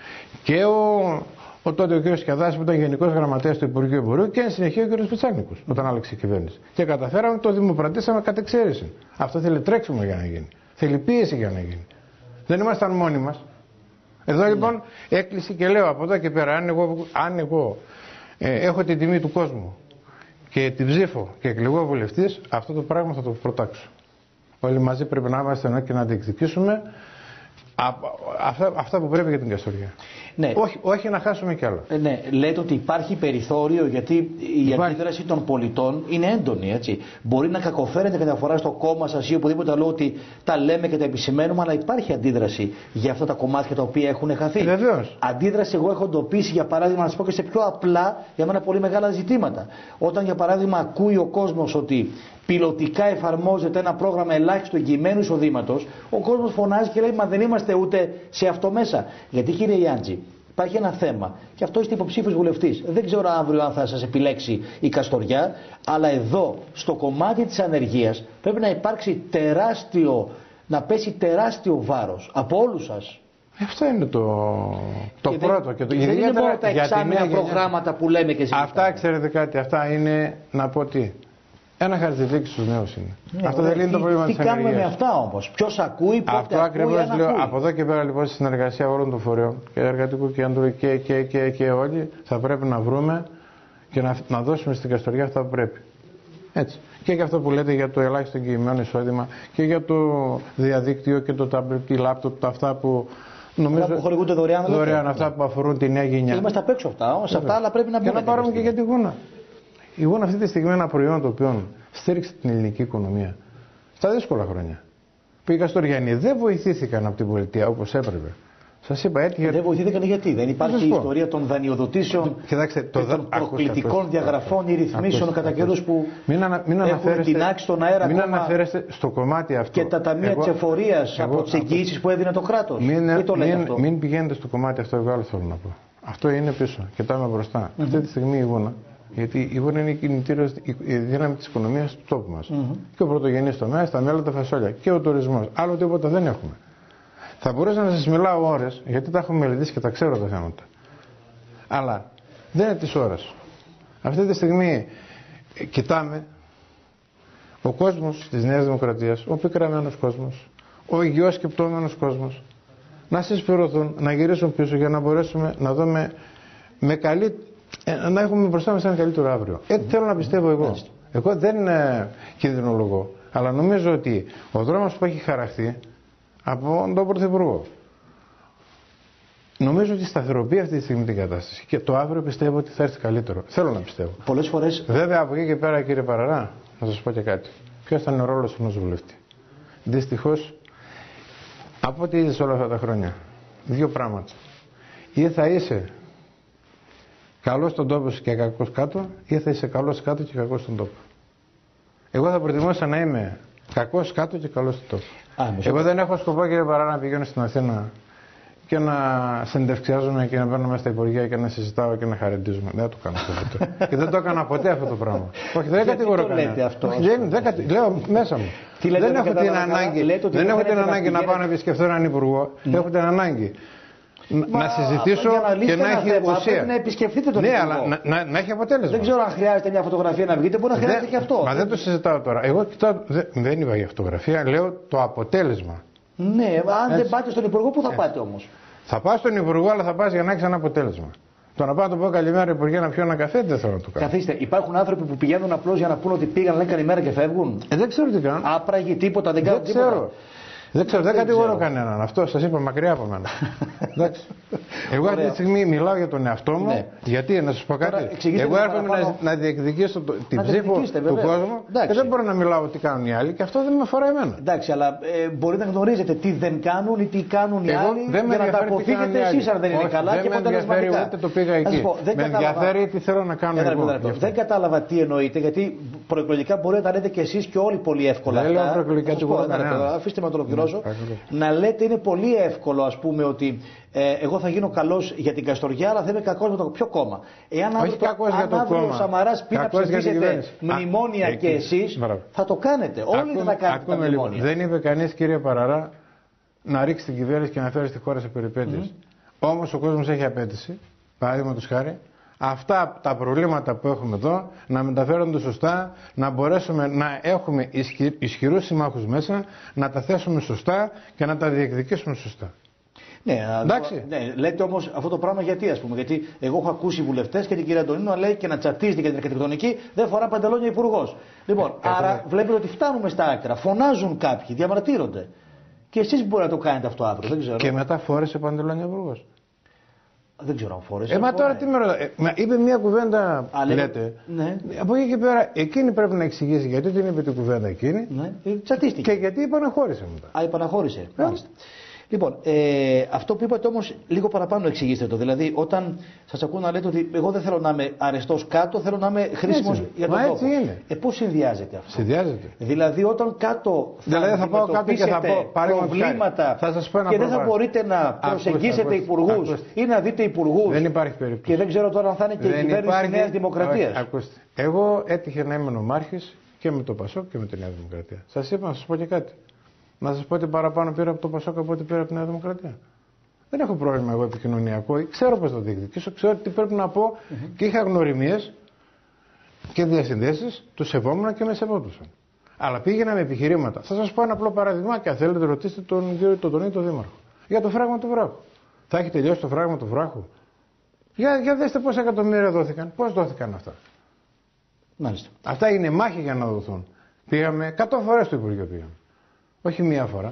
Και ο, ο τότε ο κ. Σκιαδάς που ήταν γενικός γραμματέας του Υπουργείου Εμπορίου, και εν συνεχεία ο κ. Πιτσάνικος όταν άλλαξε η κυβέρνηση. Και καταφέραμε, το δημοπρατήσαμε κατεξαίρεση. Αυτό θέλει τρέξιμο για να γίνει. Θέλει πίεση για να γίνει. Δεν ήμασταν μόνοι μας. Εδώ λοιπόν έκλεισε και λέω από εδώ και πέρα, αν εγώ, αν εγώ ε, έχω την τιμή του κόσμου και την ψήφο και εκλεγώ βουλευτής, αυτό το πράγμα θα το προτάξω. Όλοι μαζί πρέπει να είμαστε εδώ και να διεκδικήσουμε αυτά, αυτά που πρέπει για την Καστοριά. Ναι. Όχι, όχι να χάσουμε κι άλλο. Ε, ναι, λέτε ότι υπάρχει περιθώριο γιατί η υπάρχει. αντίδραση των πολιτών είναι έντονη. Έτσι. Μπορεί να κακοφέρετε κατά φορά στο κόμμα σας ή οπουδήποτε άλλο ότι τα λέμε και τα επισημαίνουμε, αλλά υπάρχει αντίδραση για αυτά τα κομμάτια τα οποία έχουν χαθεί. Βεβαίως. Αντίδραση εγώ έχω εντοπίσει, για παράδειγμα, να σας πω και σε πιο απλά για μένα πολύ μεγάλα ζητήματα. Όταν για παράδειγμα ακούει ο κόσμος ότι πιλωτικά εφαρμόζεται ένα πρόγραμμα ελάχιστου εγγυημένου εισοδήματος, ο κόσμος φωνάζει και λέει μα δεν είμαστε ούτε σε αυτό μέσα. Γιατί κύριε Γιάντζη, υπάρχει ένα θέμα και αυτό είστε υποψήφιος βουλευτής. Δεν ξέρω αύριο αν θα σας επιλέξει η Καστοριά, αλλά εδώ στο κομμάτι της ανεργίας πρέπει να υπάρξει τεράστιο, να πέσει τεράστιο βάρος από όλους σας. Αυτό είναι το, το και πρώτο. Δεν, και το, και δεν είναι μόνο τα εξάμηνα προγράμματα που λέμε και ζητάμε. Αυτά ξέρετε κάτι, αυτά είναι να πω τι. Ένα χαρτιδίκι στους νέους είναι. Ναι, αυτό δεν λύνει το πρόβλημα της ανεργίας. Τι κάνουμε με αυτά όμως, ποιος ακούει, πότε αυτό ακούει, ακριβώς λέω. Ακούει. Από εδώ και πέρα λοιπόν στη συνεργασία όλων των φορέων και εργατικού κέντρου και, και, και, και όλοι θα πρέπει να βρούμε και να, να δώσουμε στην Καστοριά αυτά που πρέπει. Έτσι. Και για αυτό που λέτε για το ελάχιστο εγγυημένο εισόδημα και για το διαδίκτυο και το τάμπλετ και λάπτοπ, αυτά που νομίζω. Αυτά που χορηγούνται δωρεάν, δωρεάν αυτά που αφορούν τη νέα γενιά. Είμαστε απ' έξω αυτά, σε αυτά, αλλά πρέπει να μπούμε. Και να πάρουμε και για τη γούνα. Η γούνα αυτή τη στιγμή είναι ένα προϊόν το οποίο στήριξε την ελληνική οικονομία στα δύσκολα χρόνια. Που οι Καστοριανοί δεν βοηθήθηκαν από την πολιτεία όπως έπρεπε. Σας είπα έτυχε. Δεν βοηθήθηκαν γιατί δεν υπάρχει η ιστορία των δανειοδοτήσεων Κοιτάξτε, το και των προκλητικών διαγραφών ή ρυθμίσεων κατά καιρούς που μην ανα, μην έχουν τεινάξει στον αέρα μην ακόμα αναφέρεστε στο κομμάτι αυτό. Και τα ταμεία της εφορίας από τις εγγυήσεις που έδινε το κράτος. Μην, το μην, αυτό. μην πηγαίνετε στο κομμάτι αυτό, εγώ άλλο θέλω να πω. Αυτό είναι πίσω. Κοιτάμε μπροστά. Mm-hmm. Αυτή τη στιγμή η γούνα. Γιατί η γούνα είναι η κινητήριος, η δύναμη της οικονομίας του τόπου μας. Mm-hmm. Και ο πρωτογενής τομέας, τα μέλα, τα φασόλια και ο τουρισμός. Άλλο τίποτα δεν έχουμε. Θα μπορούσα να σας μιλάω ώρες, γιατί τα έχω μελετήσει και τα ξέρω τα θέματα. Αλλά δεν είναι της ώρας. Αυτή τη στιγμή ε, κοιτάμε ο κόσμος της Νέας Δημοκρατίας, ο πικραμένος κόσμος, ο υγιώς σκεπτόμενος κόσμος, να συσπηρωθούν, να γυρίσουν πίσω για να μπορέσουμε να δούμε με καλή, ε, να έχουμε μπροστά μας ένα καλύτερο αύριο. Έτσι mm-hmm. θέλω να πιστεύω εγώ. Mm-hmm. Εγώ δεν ε, κινδυνολογώ, αλλά νομίζω ότι ο δρόμος που έχει χαραχθεί από τον Πρωθυπουργό, νομίζω ότι σταθεροποιεί αυτή τη στιγμή την κατάσταση και το αύριο πιστεύω ότι θα έρθει καλύτερο. Θέλω να πιστεύω. Πολλές φορές. Βέβαια από εκεί και πέρα, κύριε Παραρά, να σας πω και κάτι. Ποιος ήταν ο ρόλος ενός βουλευτή? Δυστυχώς, από ό,τι είδες όλα αυτά τα χρόνια, δύο πράγματα. Ή θα είσαι καλός στον τόπο και κακός κάτω, ή θα είσαι καλός κάτω και κακός στον τόπο. Εγώ θα προτιμούσα να είμαι κακός κάτω και καλός στον τόπο. Α, εγώ δεν έχω σκοπό, κύριε Παρά, να πηγαίνω στην Αθήνα και να συνεντευξιάζομαι και να παίρνω μέσα στα υπουργεία και να συζητάω και να χαρεντίζουμε. Δεν το κάνω αυτό. Και δεν το έκανα ποτέ αυτό το πράγμα. Όχι, δεν κατηγορώ κανένα. Αυτό. Όχι, δεν, δεν κατη... Λέω μέσα μου. Λέτε, δεν έχω την ανάγκη, δεν έχω την ανάγκη να πάω να επισκεφθώ έναν υπουργό. Mm. Έχω την ανάγκη Μα, να συζητήσω να και να έχει ουσία. Να επισκεφτείτε τον ναι, υπουργό. αλλά να, να, να έχει αποτέλεσμα. Δεν ξέρω αν χρειάζεται μια φωτογραφία να βγείτε, μπορεί να χρειάζεται δεν, και αυτό. Μα δεν το συζητάω τώρα. Εγώ κοιτάω, δεν, δεν είπα για φωτογραφία, λέω το αποτέλεσμα. Ναι, αν δεν πάτε στον υπουργό, πού θα Έτσι. πάτε όμως? Θα πάω στον υπουργό, αλλά θα πας για να έχει ένα αποτέλεσμα. Το να πάω να του πω καλημέρα, υπουργέ, να πιω ένα καφέ, δεν θέλω να το κάνω. Καθίστε, υπάρχουν άνθρωποι που πηγαίνουν απλώς για να πούνε ότι πήγαν, λένε καλημέρα και φεύγουν. Ε, δεν ξέρω τι κάνουν. Άπραγοι, τίποτα, δεν κάνουν τίποτα. Ξέρω. Δεν ξέρω, δεν, δεν κατηγορώ κανέναν. Αυτό σας είπα μακριά από μένα. Εντάξει. Εγώ αυτή τη στιγμή μιλάω για τον εαυτό μου. Ναι. Γιατί, να σας πω κάτι. Εγώ έρχομαι να, να διεκδικήσω το, την ψήφο του κόσμου και δεν μπορώ να μιλάω τι κάνουν οι άλλοι και αυτό δεν με αφορά εμένα. Εντάξει, αλλά ε, μπορείτε να γνωρίζετε τι δεν κάνουν ή τι κάνουν οι άλλοι για να τα αποφύγετε εσείς αν δεν είναι καλά και αποτελεσματικά. Δεν με ενδιαφέρει ούτε το πήγα εκεί. Με ενδιαφέρει τι θέλω να κάνω εγώ. Δεν κατάλαβα τι εννοείτε, γιατί προεκλογικά μπορείτε να τα λέτε κι εσείς και όλοι πολύ εύκολα. Δεν λέω προεκλογικά τίποτα. Αφήστε με το να λέτε είναι πολύ εύκολο, ας πούμε, ότι ε, εγώ θα γίνω καλός για την Καστοριά, αλλά θα είμαι κακός με το ποιο κόμμα. Εάν Όχι κακός για το κόμμα. Ο Σαμαράς πει να ψηφίσετε μνημόνια Α, και εσείς, θα το κάνετε. Όλοι ακούμε, θα κάνετε τα μνημόνια. Λοιπόν, δεν είπε κανείς, κύριε Παραρά, να ρίξει την κυβέρνηση και να φέρει στη χώρα σε περιπέτειες. Mm-hmm. Όμως ο κόσμος έχει απέτηση, παραδείγματος χάρη, αυτά τα προβλήματα που έχουμε εδώ να μεταφέρονται σωστά, να μπορέσουμε να έχουμε ισχυ... ισχυρούς συμμάχους μέσα, να τα θέσουμε σωστά και να τα διεκδικήσουμε σωστά. Ναι, ναι, λέτε όμως αυτό το πράγμα γιατί, ας πούμε, γιατί εγώ έχω ακούσει βουλευτές και την κυρία Αντωνίνου να λέει και να τσατίζεται για την αρχιτεκτονική, δεν φορά παντελόνια υπουργός. Λοιπόν, ε, άρα ε, βλέπετε ότι φτάνουμε στα άκρα, φωνάζουν κάποιοι, διαμαρτύρονται. Και εσείς μπορείτε να το κάνετε αυτό αύριο, δεν ξέρω. Και μετά φόρεσε παντελόνια υπουργός. Δεν ξέρω αν φόρεσε. Ε, μα τώρα τι με ρωτά. Ε, είπε μια κουβέντα, Α, λέτε. Ναι. Από εκεί και πέρα, εκείνη πρέπει να εξηγήσει γιατί την είπε την κουβέντα εκείνη. Ναι. Τσατίστηκε. Και γιατί επαναχώρησε μετά. Α, επαναχώρησε. Ε. Μάλιστα. Λοιπόν, ε, αυτό που είπατε όμως λίγο παραπάνω εξηγήστε το. Δηλαδή, όταν σας ακούω να λέτε ότι εγώ δεν θέλω να είμαι αρεστός κάτω, θέλω να είμαι χρήσιμος για τον τόπο. Έτσι είναι. Ε, πώς συνδυάζεται αυτό? Συνδυάζεται. Δηλαδή, όταν κάτω θα δηλαδή, θα πάω κάτω και θα πω προβλήματα θα σας πω ένα και δεν θα μπορείτε να προσεγγίσετε υπουργούς ή να δείτε υπουργούς. Δεν υπάρχει περίπτωση. Και δεν ξέρω τώρα αν θα είναι και η κυβέρνηση της Νέας Δημοκρατίας. Ακούστε. Εγώ έτυχε να είμαι νομάρχης και με το Πασόκ και με τη Νέα Δημοκρατία. Σας είπα να σας πω και κάτι. Να σας πω ότι παραπάνω πήρα από το Πασόκ από ό,τι πήρα από τη Νέα Δημοκρατία. Δεν έχω πρόβλημα εγώ επικοινωνιακό. Ξέρω πώς το διεκδικήσω, ξέρω τι πρέπει να πω mm-hmm. και είχα γνωριμίες και διασυνδέσεις, τους σεβόμουν και με σεβόντουσαν. Αλλά πήγαινα με επιχειρήματα. Θα σας πω ένα απλό παράδειγμα και αν θέλετε ρωτήστε τον κύριο Τοντονή, τον Δήμαρχο. Για το φράγμα του βράχου. Θα έχει τελειώσει το φράγμα του βράχου? Για, για δέστε πόσα εκατομμύρια δόθηκαν. Πώς δόθηκαν αυτά? Μάλιστα. Αυτά είναι μάχη για να δοθούν. Πήγαμε εκατό φορές στο Υπουργείο πήγαμε. Όχι μία φορά.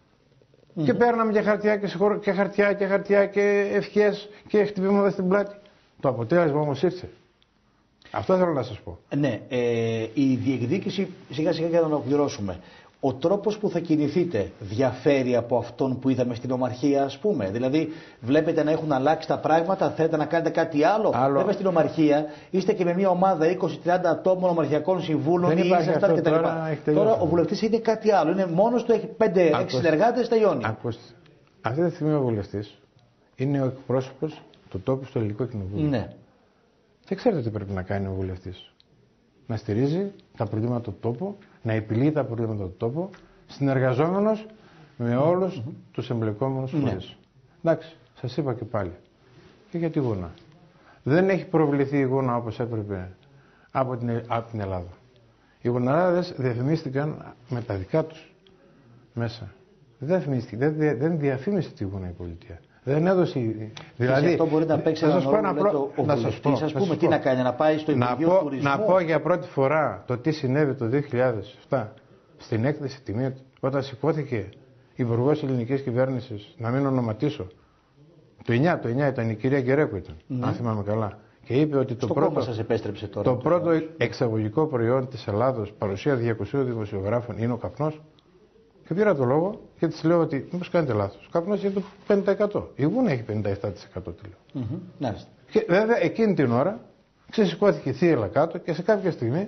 Mm. Και παίρναμε και χαρτιά και, συγχωρο... και χαρτιά και χαρτιά και ευχές και χτυπήματα στην πλάτη. Το αποτέλεσμα όμως ήρθε. Αυτό θέλω να σας πω. Ναι, ε, η διεκδίκηση σιγά σιγά για να ολοκληρώσουμε. Ο τρόπος που θα κινηθείτε διαφέρει από αυτόν που είδαμε στην Ομαρχία, ας πούμε? Δηλαδή, βλέπετε να έχουν αλλάξει τα πράγματα, θέλετε να κάνετε κάτι άλλο? άλλο. Βέβαια, στην Ομαρχία είστε και με μια ομάδα είκοσι τριάντα ατόμων ομαρχιακών συμβούλων. Δεν υπάρχει αυτό, κτλ. Τώρα, τώρα ο βουλευτής είναι κάτι άλλο. Είναι μόνος του, έχει πέντε έξι συνεργάτες, τελειώνει. Ακούστε. Αυτή τη στιγμή ο βουλευτής είναι ο εκπρόσωπος του τόπου στο Ελληνικό Κοινοβούλιο. Ναι. Και ξέρετε τι πρέπει να κάνει ο βουλευτής? Να στηρίζει τα προβλήματα του τόπου, να επιλύει τα προβλήματα του τόπου, συνεργαζόμενος με όλους mm-hmm. τους εμπλεκόμενους φορείς. Mm-hmm. Εντάξει, σας είπα και πάλι. Και για τη Γούνα. Δεν έχει προβληθεί η Γούνα όπως έπρεπε από την, από την Ελλάδα. Οι Γουναράδες διαφημίστηκαν με τα δικά τους μέσα. Δεν, δεν, δεν διαφήμισε τη Γούνα η πολιτεία. Δεν έδωσε. Δηλαδή, αυτό μπορεί να παίξει ένα ρόλο ο βουλευτής, ας πούμε, τι να κάνει, να πάει στο Υπουργείο Τουρισμού. Να πω για πρώτη φορά το τι συνέβη το δύο χιλιάδες επτά στην έκθεση τιμή, όταν σηκώθηκε υπουργός ελληνικής κυβέρνησης, να μην ονοματίσω. Το εννιά, το εννιά ήταν η κυρία Γκερέκου, ήταν, ναι. αν θυμάμαι καλά. Και είπε ότι το στο πρώτο, σας επέστρεψε τώρα, το πρώτο εξαγωγικό προϊόν της Ελλάδος, παρουσία διακοσίων δημοσιογράφων, είναι ο καπνός. Και πήρα το λόγο και της λέω ότι μήπως κάνετε λάθος. Ο καπνός είναι το πενήντα τοις εκατό. Η Γούνα έχει πενήντα επτά τοις εκατό τη λέω. Mm-hmm. Και βέβαια εκείνη την ώρα ξεσηκώθηκε η θύελα κάτω και σε κάποια στιγμή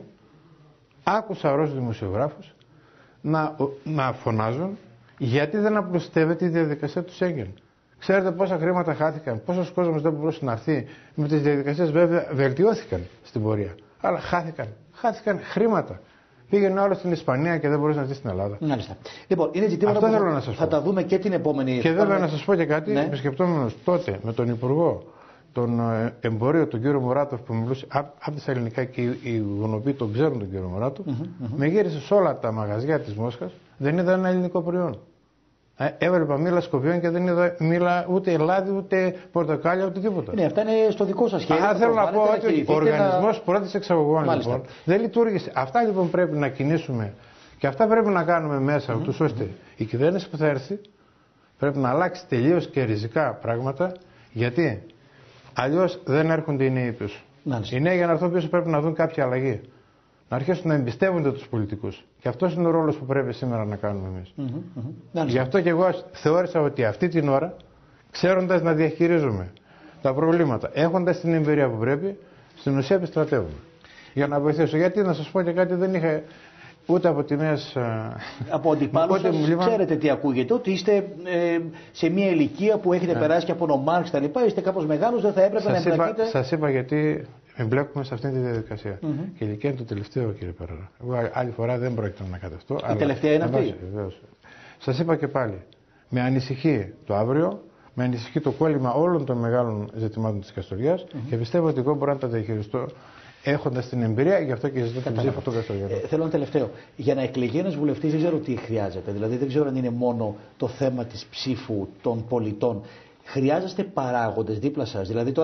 άκουσα Ρώσους δημοσιογράφους να, να φωνάζουν γιατί δεν απλουστεύεται η διαδικασία του Σέγγεν. Ξέρετε πόσα χρήματα χάθηκαν, πόσος κόσμος δεν μπορούσε να έρθει. Με τις διαδικασίες βέβαια βελτιώθηκαν στην πορεία. Αλλά χάθηκαν, χάθηκαν χρήματα. Πήγαινε άλλο στην Ισπανία και δεν μπορούσε να έρθει στην Ελλάδα. Μάλιστα. Λοιπόν, είναι ζητήματα που θα, θα τα δούμε και την επόμενη. Και βέβαια να σας πω και κάτι, ναι. επισκεπτόμενος τότε με τον Υπουργό, τον Εμπορίου, τον κύριο Μουράτοφ, που μιλούσε από τα ελληνικά και οι γονοποιοί τον ξέρουν τον κύριο Μουράτοφ, mm-hmm, mm-hmm. με γύρισε σε όλα τα μαγαζιά της Μόσχας, δεν είδα ένα ελληνικό προϊόν. Έβλεπα μήλα σκοπιών και δεν είδα μήλα ούτε λάδι, ούτε πορτοκάλια, ούτε τίποτα. Ναι, αυτά είναι στο δικό σας χέρι. Αν θέλω να πω ότι ο οργανισμός να... πρώτης εξαγωγών λοιπόν, δεν λειτουργήσε. Αυτά λοιπόν πρέπει να κινήσουμε και αυτά πρέπει να κάνουμε μέσα, mm-hmm. ούτως ώστε η κυβέρνηση που θα έρθει πρέπει να αλλάξει τελείως και ριζικά πράγματα, γιατί αλλιώς δεν έρχονται οι νέοι πίσω. Μάλιστα. Οι νέοι για να έρθουν πίσω πρέπει να δουν κάποια αλλαγή. Να αρχίσουν να εμπιστεύονται τους πολιτικούς. Και αυτός είναι ο ρόλος που πρέπει σήμερα να κάνουμε εμείς. Mm-hmm, mm-hmm. Γι' αυτό και εγώ θεώρησα ότι αυτή την ώρα, ξέροντας να διαχειρίζουμε τα προβλήματα, έχοντας την εμπειρία που πρέπει, στην ουσία επιστρατεύουμε. Για να βοηθήσω. Γιατί να σας πω και κάτι, δεν είχα ούτε από τιμές. Από αντιπάλους σας, λίβαν... ξέρετε τι ακούγεται, ότι είστε ε, σε μια ηλικία που έχετε yeah. περάσει και από τον Μάρξ τα λοιπά, είστε κάπως μεγάλος, δεν θα έπρεπε σας να εμπλακείτε. Σας είπα γιατί. Εμπλέκουμε σε αυτή τη διαδικασία. Mm-hmm. Και η ηλικία είναι το τελευταίο, κύριε Περέρα. Εγώ άλλη φορά δεν πρόκειται να κατευτώ. Η τελευταία είναι αυτή. Σας είπα και πάλι. Με ανησυχεί το αύριο, με ανησυχεί το κόλλημα όλων των μεγάλων ζητημάτων της Καστοριάς mm-hmm. και πιστεύω ότι εγώ μπορώ να τα διαχειριστώ έχοντας την εμπειρία, γι' αυτό και ζητώ την ψήφο του Καστοριάς. Ε, θέλω ένα τελευταίο. Για να εκλεγεί ένας βουλευτής δεν ξέρω τι χρειάζεται. Δηλαδή δεν ξέρω αν είναι μόνο το θέμα της ψήφου των πολιτών. Χρειάζεστε παράγοντες δίπλα σας. Δηλαδή τώρα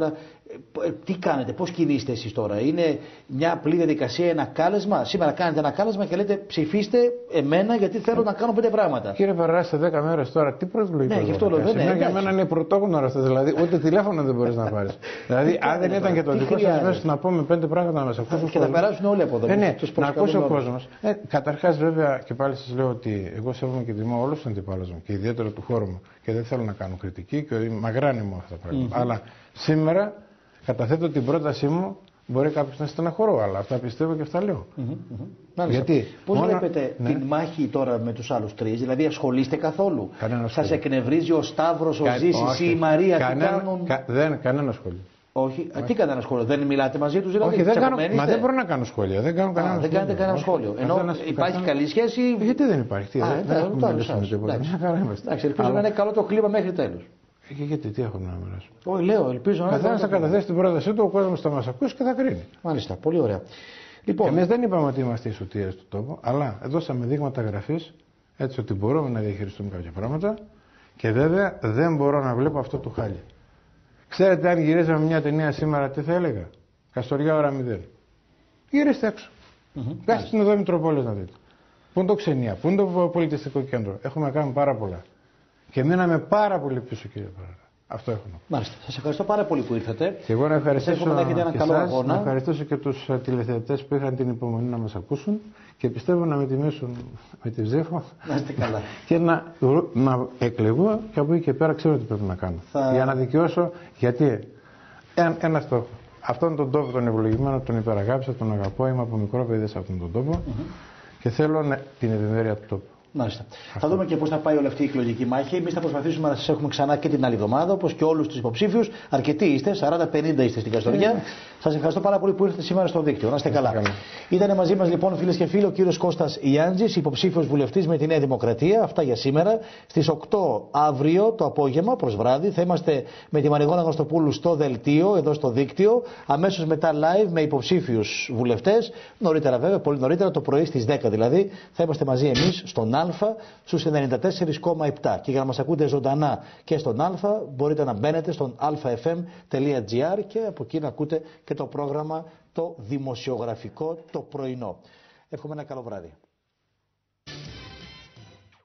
Τι κάνετε, πώς κινείστε εσείς τώρα? Είναι μια απλή διαδικασία, ένα κάλεσμα? Σήμερα κάνετε ένα κάλεσμα και λέτε ψηφίστε εμένα γιατί θέλω να κάνω πέντε πράγματα. Κύριε Παρρά, σε δέκα μέρες τώρα τι προεκλογικό? Ναι, γι' αυτό λέω. Ναι, για μένα είναι πρωτόγνωρο αυτό. Δηλαδή, ούτε τηλέφωνο δεν μπορείς να πάρεις. Δηλαδή, αν δεν ήταν και το δικό σας μέσο να πούμε πέντε πράγματα να μας ακούσουν. Και θα περάσουν όλοι από εδώ. Ε, ναι, να ακούσει ο κόσμος. Ε, καταρχάς, βέβαια, και πάλι σας λέω ότι εγώ σέβομαι και τιμώ όλους τους αντιπάλους μου και ιδιαίτερα του χώρου μου και δεν θέλω να κάνω κριτική και μαγράνιμο αυτά τα πράγματα. Mm-hmm. Αλλά σήμερα καταθέτω την πρότασή μου. Μπορεί κάποιος να στεναχωρώ, αλλά αυτά πιστεύω και αυτά λέω. Mm-hmm. Γιατί, πώς μόνο... βλέπετε ναι. την μάχη τώρα με τους άλλους τρεις, δηλαδή ασχολείστε καθόλου? Σας εκνευρίζει ο Σταύρος, ο Κα... Ζήσης ή η Μαρία? Κανένα... Τι κάνουν? Κα... Δεν, κανένα σχόλιο. Όχι, Όχι. τι κανένα σχόλιο, δεν μιλάτε μαζί τους δηλαδή? Όχι, δεν κάνω... Μα δεν μπορώ να κάνω σχόλιο. Δεν, κάνω κανένα Α, δεν κάνετε κανένα σχόλιο. Ενώ καθένας, υπάρχει καθένας... καλή σχέση. Γιατί δεν υπάρχει, τι, Α, δεν έχουμε μιλήσει με τίποτα. Εντάξει, ελπίζω να είναι καλό το κλίμα μέχρι τέλους. Και γιατί, τι έχουμε να μοιράσουμε? Όχι, λέω, ελπίζω να. Καθένας θα καταθέσει την πρότασή του, ο κόσμος θα μας ακούσει και θα κρίνει. Μάλιστα, πολύ ωραία. Λοιπόν, εμείς δεν είπαμε ότι είμαστε οι σωτήρες του τόπου, αλλά δώσαμε δείγματα γραφής έτσι ότι μπορούμε να διαχειριστούμε κάποια πράγματα και βέβαια δεν μπορώ να βλέπω αυτό το χάλι. Ξέρετε, αν γυρίζαμε μια ταινία σήμερα, τι θα έλεγα? Καστοριά ώρα μηδέν. Γυρίστε έξω. Mm-hmm. Κάστε στην οδό Μητροπόλεως να δείτε. Πού είναι το Ξενία, πού είναι το πολιτιστικό κέντρο? Έχουμε κάνει πάρα πολλά. Και μείναμε πάρα πολύ πίσω, κύριε Παρρά. Αυτό έχω να πω. Μάλιστα. Σας ευχαριστώ πάρα πολύ που ήρθατε. Και εγώ να ευχαριστήσω, να έχετε ένα και καλό εσάς, αγώνα. Να ευχαριστήσω και τους τηλεθεατές που είχαν την υπομονή να μας ακούσουν και πιστεύω να με τιμήσουν με τη ψήφο. Να είστε καλά. Και να, να εκλεγώ και από εκεί και πέρα ξέρω τι πρέπει να κάνω. Θα... Για να δικαιώσω, γιατί ένα, ένα στόχο. Αυτόν τον τόπο τον ευλογημένο τον υπεραγάπησα, τον αγαπώ. Είμαι από μικρό παιδί σε αυτόν τον τόπο mm-hmm. και θέλω να, την ευημερία του τόπου. Μάλιστα. Θα δούμε και πώς θα πάει όλη αυτή η εκλογική μάχη. Εμείς θα προσπαθήσουμε να σας έχουμε ξανά και την άλλη εβδομάδα, όπως και όλους τους υποψήφιους. Αρκετοί είστε, σαράντα πενήντα είστε στην Καστοριά. Yeah. Σας ευχαριστώ πάρα πολύ που ήρθατε σήμερα στο δίκτυο. Να είστε καλά. καλά. Ήταν μαζί μας λοιπόν, φίλες και φίλοι, ο κύριος Κώστας Ιάντζης, υποψήφιος βουλευτής με τη Νέα Δημοκρατία. Αυτά για σήμερα. Στις οκτώ αύριο το απόγευμα, προς βράδυ, θα είμαστε με τη Μαριγώνα Γνωστοπούλου στο δελτίο, εδώ στο δίκτυο. Αμέσως μετά live με υποψήφιους βουλευτές. Νωρίτερα βέβαια, πολύ νωρίτερα, το πρωί στις δέκα δηλαδή, θα είμαστε μαζί εμείς στον Α στους ενενήντα τέσσερα κόμμα επτά. Και για να μας ακούτε ζωντανά και στον Α, μπορείτε να μπαίνετε στον αλφα.fm τελεία gr και από εκεί να ακούτε και το πρόγραμμα το δημοσιογραφικό το πρωινό. Εύχομαι ένα καλό βράδυ.